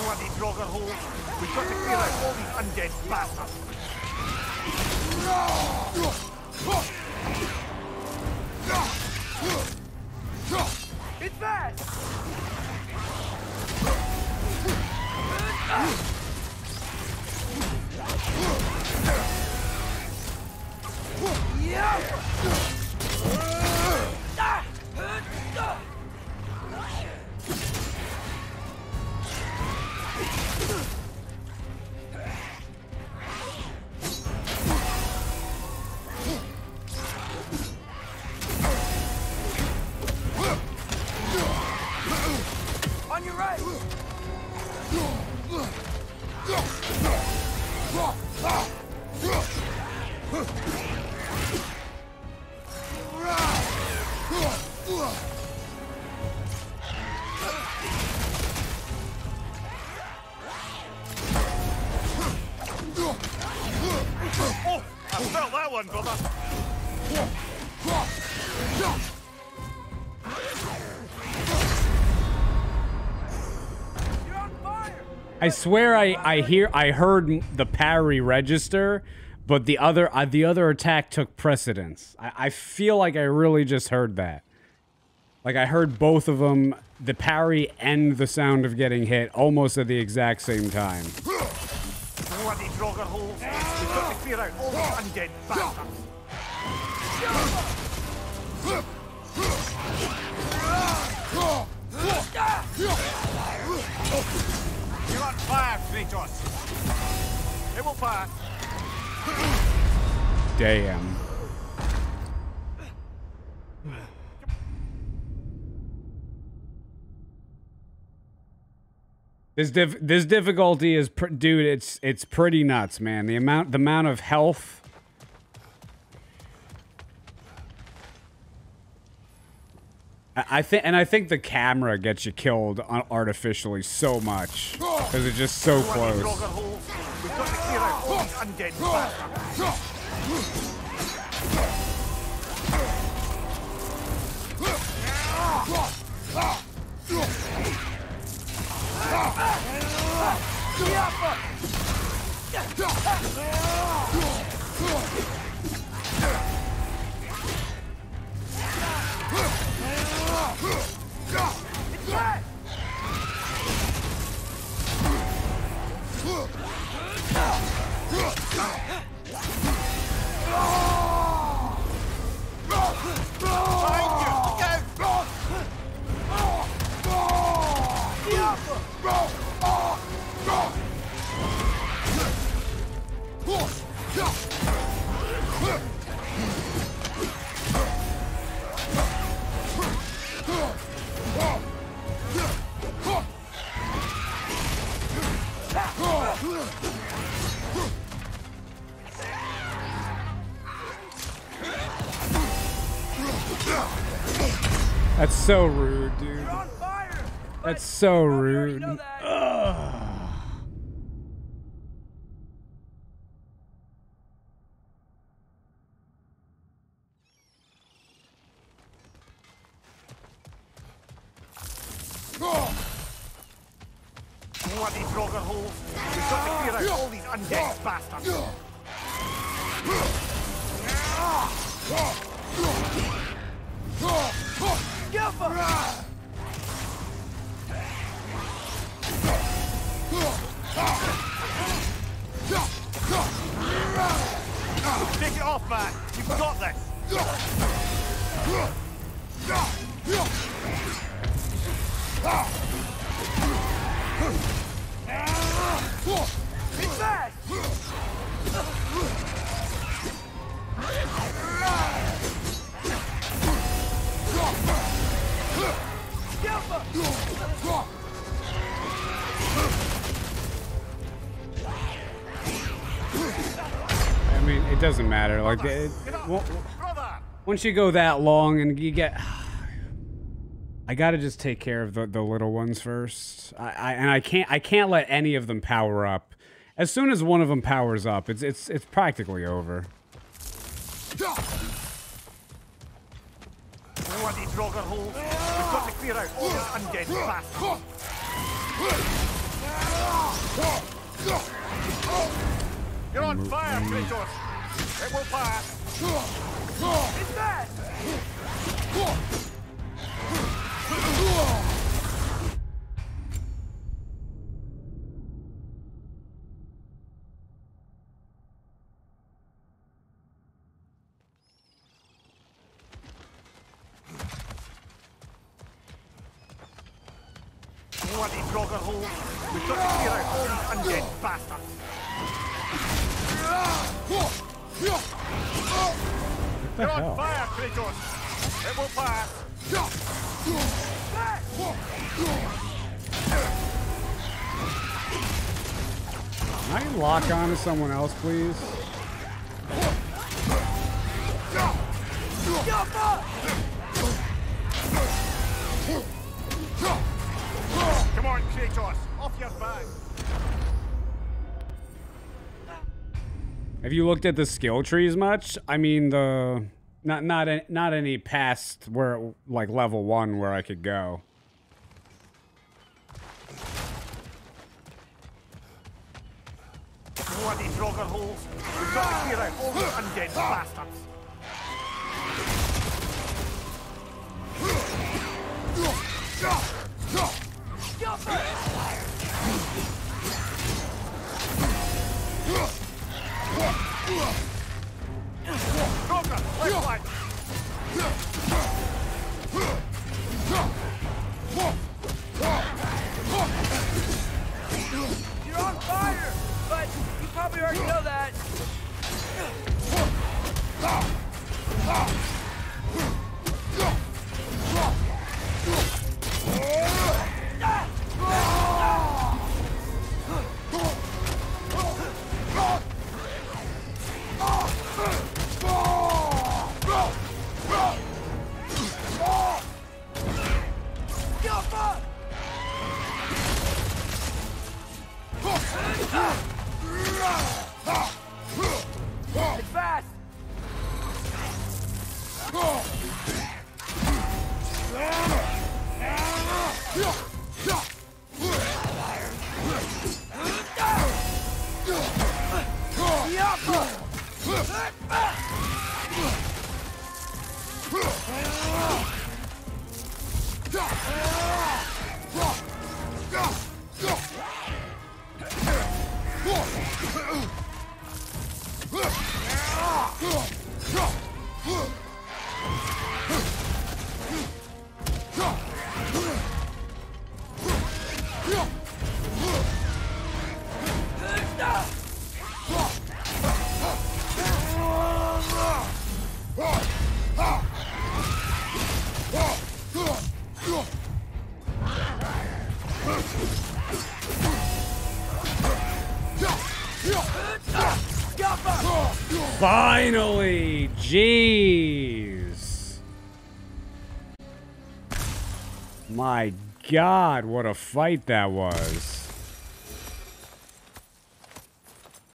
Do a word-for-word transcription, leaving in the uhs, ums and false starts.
Bloody Draugr hole. We've got to clear out all these undead bastards. It's bad! On your right! Oh, I felt that one, brother. I swear I I hear I heard the parry register, but the other uh, the other attack took precedence. I, I feel like I really just heard that. Like I heard both of them, the parry and the sound of getting hit, almost at the exact same time. Bloody Draugr hole. We've got to clear out all these undead bastards. You're on fire, Kratos. It will pass. Damn. This diff this difficulty is, pr dude. It's it's pretty nuts, man. The amount the amount of health. I think, and I think the camera gets you killed artificially so much because it's just so close. We've got to clear out all these undead bastards. That's so rude, dude. That's so rude. Ugh. Bloody Draugr hole. We've got to clear out all these undead bastards. Take it off, man. You've got this. It's bad. I mean, it doesn't matter. Like, it, well, once you go that long and you get, I gotta just take care of the the little ones first. I, I and I can't I can't let any of them power up. As soon as one of them powers up, it's it's it's practically over. Bloody Draugr hole. We've got to clear out all these undead bastards. You're on fire, Kratos. It will pass. It's bad. Bloody Draugr holes. We've got to clear out all these undead bastards. You're on fire, Kratos. It will pass. Can I lock on to someone else, please? Come on, Kratos. Off your back. Have you looked at the skill trees much? I mean, the not not a, not any past where like level one where I could go. Bloody Draugr holes. We've got to clear out all these undead bastards. Draugr, left flank. You're on fire, but you probably already know that. It's fast! Finally! Jeez! My God, what a fight that was.